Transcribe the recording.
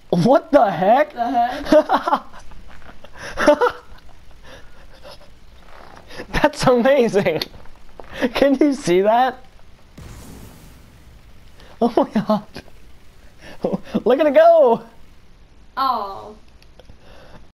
What the heck? The heck? That's amazing. Can you see that? Oh my god. Look at it go. Oh.